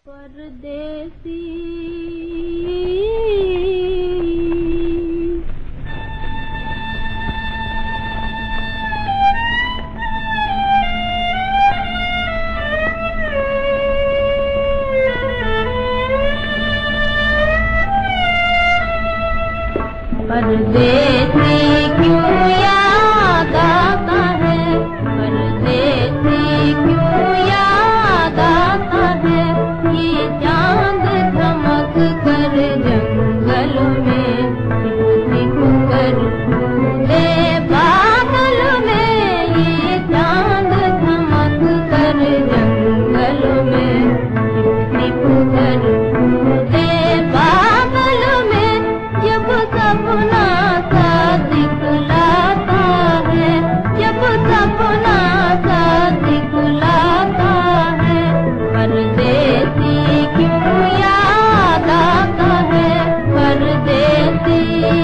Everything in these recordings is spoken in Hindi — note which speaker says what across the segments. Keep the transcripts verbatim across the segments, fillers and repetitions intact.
Speaker 1: परदेसी परदेसी क्यों याद आता है, परदेसी क्यों याद आता है। ये चांद चमक कर जंगल में सिख कर कूदे बादल में। ये चांद चमक कर जंगल में सिख कर कूदे बादल में। जब सपना सा दिखलाता है, जब सपना सा दिखलाता है। परदेसी क्यों याद आता है, परदेसी।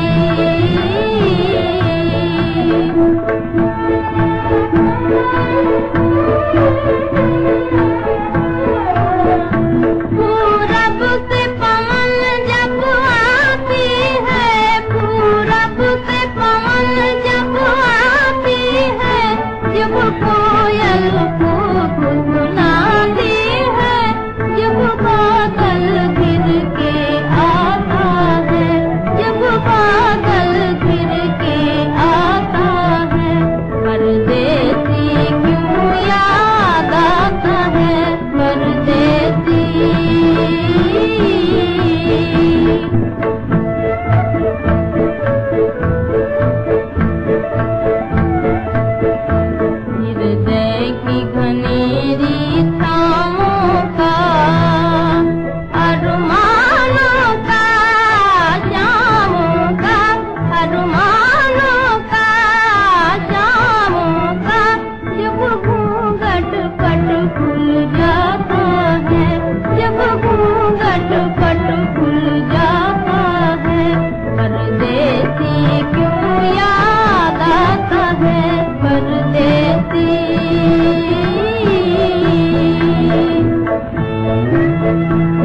Speaker 1: पूरब से पवन जब आती है, पूरब से पवन जब आती है। जब कोयल खूब गुनगुनाती है, जब बादल गिर के आता है, जब बादल गिर के आता है। परदेसी क्यों याद आता है, परदेसी। हृदय की घनेरी छाओं का, अरमानों का शामों का, अरमानों का शामों का। जब घूंघट पट खुल जाता है, जब घूंघट पट खुल जाता है। परदेसी क्यों याद आता है, परदेसी।